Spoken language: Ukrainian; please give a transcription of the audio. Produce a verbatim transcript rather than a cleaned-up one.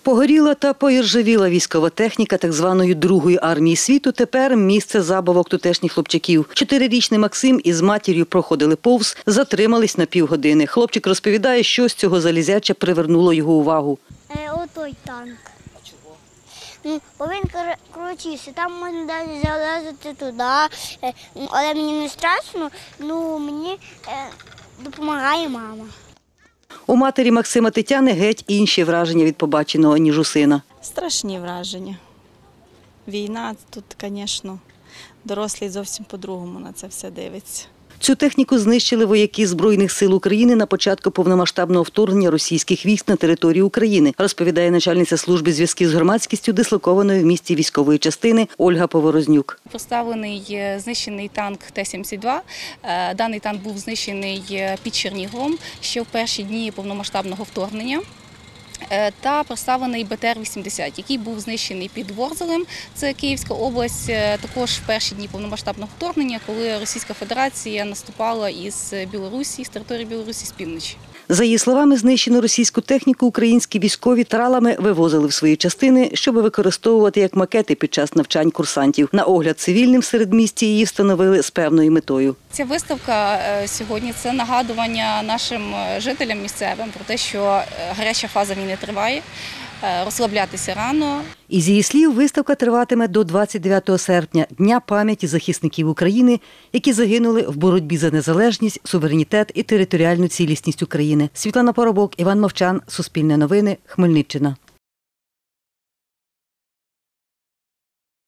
Погоріла та поіржавіла військова техніка так званої Другої армії світу тепер місце забавок тутешніх хлопчаків. Чотирирічний Максим із матір'ю проходили повз, затримались на півгодини. Хлопчик розповідає, що з цього залізяча привернуло його увагу. Е, отой танк. А чого? Ну, бо він крутився, там можна далі залазити туди, е, але мені не страшно, ну мені е, допомагає мама. У матері Максима Тетяни геть інші враження від побаченого, ніж у сина. Страшні враження. Війна, тут, звісно, дорослий зовсім по-другому на це все дивиться. Цю техніку знищили вояки Збройних сил України на початку повномасштабного вторгнення російських військ на територію України, розповідає начальниця служби зв'язків з громадськістю, дислокованої в місті військової частини Ольга Поворознюк. Поставлений знищений танк Т сімдесят два. Даний танк був знищений під Черніговом ще в перші дні повномасштабного вторгнення. Та поставлений Б Т Р вісімдесят, який був знищений під Ворзелем, це Київська область, також в перші дні повномасштабного вторгнення, коли Російська Федерація наступала із Білорусі, з території Білорусі, з півночі. За її словами, знищену російську техніку українські військові тралами вивозили в свої частини, щоб використовувати як макети під час навчань курсантів. На огляд цивільним в середмісті її встановили з певною метою. Ця виставка сьогодні – це нагадування нашим жителям місцевим про те, що гаряча фаза війни триває, розслаблятися рано. Із її слів, виставка триватиме до двадцять дев'ятого серпня, Дня пам'яті захисників України, які загинули в боротьбі за незалежність, суверенітет і територіальну цілісність України. Світлана Поробок, Іван Мовчан, Суспільне новини, Хмельниччина.